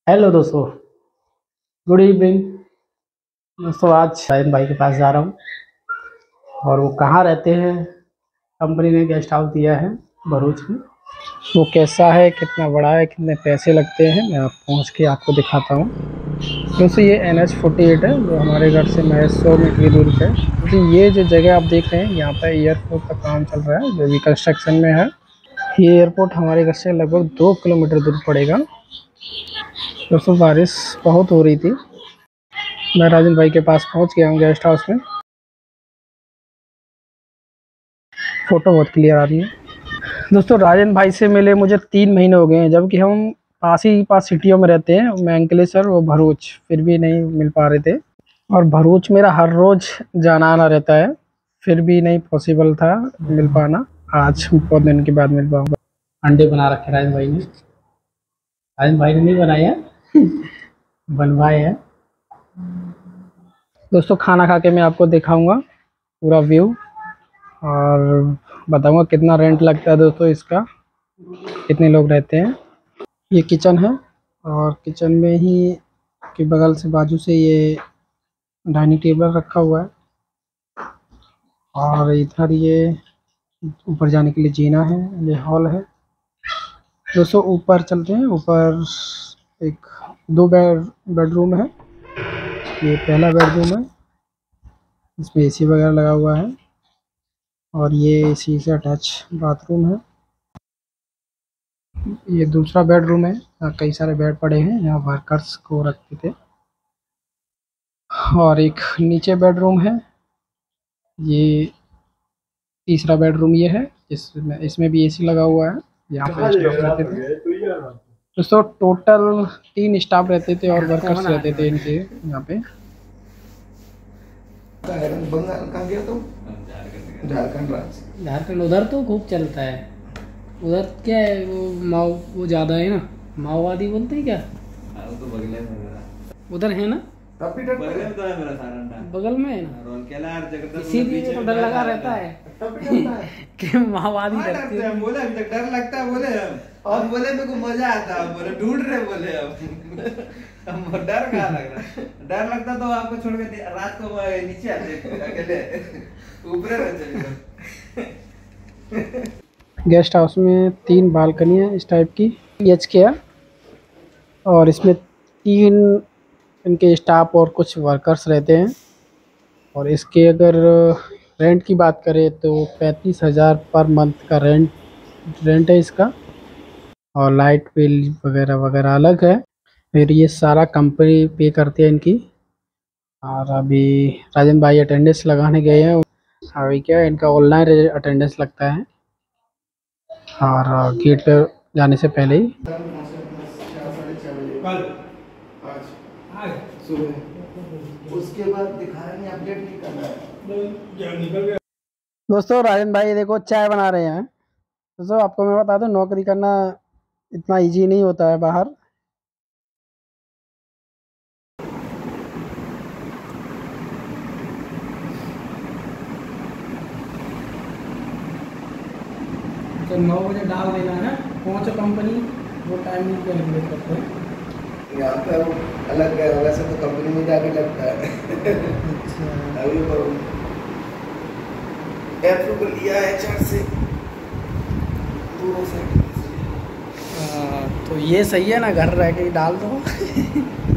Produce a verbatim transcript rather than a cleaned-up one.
Hello दोस्तों, good evening. दोस्तों आज शाहिद भाई के पास जा रहा हूँ और वो कहाँ रहते हैं। कंपनी ने गेस्ट हाउस दिया है भरूच में। वो कैसा है, कितना बड़ा है, कितने पैसे लगते हैं, मैं आप पहुँच के आपको दिखाता हूँ। दोस्तों ये एन एच फोर्टी एट है जो हमारे घर से महज सौ मीटर की दूरी पे है। तो ये जो जगह आप देख रहे हैं यहाँ पर एयरपोर्ट का काम चल रहा है जो भी कंस्ट्रक्शन में है। ये एयरपोर्ट हमारे घर से लगभग दो किलोमीटर दूर पड़ेगा। दोस्तों बारिश बहुत हो रही थी। मैं राजन भाई के पास पहुंच गया हूँ गेस्ट हाउस में। फ़ोटो बहुत क्लियर आ रही है। दोस्तों राजन भाई से मिले मुझे तीन महीने हो गए हैं, जबकि हम पास ही पास सिटियों में रहते हैं। मैं अंकलेश्वर और भरूच, फिर भी नहीं मिल पा रहे थे। और भरूच मेरा हर रोज़ जाना आना रहता है, फिर भी नहीं पॉसिबल था मिल पाना। आज बहुत दिन के बाद मिल पाऊँगा। अंडे बना रखे राजन भाई ने। राजन भाई ने नहीं बनाया बनवाए हैं। दोस्तों खाना खा के मैं आपको दिखाऊंगा पूरा व्यू और बताऊंगा कितना रेंट लगता है दोस्तों इसका, कितने लोग रहते हैं। ये किचन है और किचन में ही के बगल से बाजू से ये डाइनिंग टेबल रखा हुआ है और इधर ये ऊपर जाने के लिए जीना है। ये हॉल है। दोस्तों ऊपर चलते हैं। ऊपर एक दो बेड बेडरूम है। ये पहला बेडरूम है, इसमें एसी वगैरह लगा हुआ है और ये एसी से अटैच बाथरूम है। ये दूसरा बेडरूम है, यहाँ कई सारे बेड पड़े हैं, यहाँ वर्कर्स को रखते थे। और एक नीचे बेडरूम है। ये तीसरा बेडरूम ये है, इसमें इसमें भी एसी लगा हुआ है। यहाँ पे स्टाफ रहते थे। दोस्तों टोटल तीन स्टाफ रहते थे और वर्कर्स रहते थे इनके यहाँ पे। झारखंड उधर तो खूब चलता है। उधर क्या है वो माओ वो ज़्यादा है ना, माओवादी बोलते हैं क्या। वो तो बगल में मेरा उधर है ना, बगल में तो है मेरा सारा, बगल में है ना। इसीलिए तो डर लगा रहता है कि माओवादी डरते हैं। बोले अभी तक डर लगता है, बोले और बोले मेरे को मजा आता है, बोले ढूंढ रहे, बोले अब डर कहाँ लग रहा। डर लगता तो आपको छोड़ के रात को नीचे आते अकेले, ऊपर चले। गेस्ट हाउस में तीन बालकनी है इस टाइप की, एच के है और इसमें तीन इनके स्टाफ और कुछ वर्कर्स रहते हैं। और इसके अगर रेंट की बात करें तो पैंतीस हज़ार पर मंथ का रेंट रेंट है इसका। और लाइट बिल वगैरह वगैरह अलग है। फिर ये सारा कंपनी पे करती है इनकी। और अभी राजन भाई अटेंडेंस लगाने गए हैं। अभी क्या है, इनका ऑनलाइन अटेंडेंस लगता है और गेट पे जाने से पहले ही। उसके बाद दिखाया नहीं, अपडेट नहीं करना है। दोस्तों राजन भाई देखो चाय बना रहे हैं। दोस्तों आपको मैं बता दूं, नौकरी करना इतना इजी नहीं होता है बाहर। तो नौ बजे डाल देना है, पहुँचो कंपनी, वो टाइमिंग कैलकुलेट करते हैं। यहाँ पे अलग है, वैसे तो कंपनी में जाके लगता है। अच्छा अभी तो अप्रूवल लिया है एचआर से दोनों साइड। तो ये सही है ना, घर रह के डाल दो।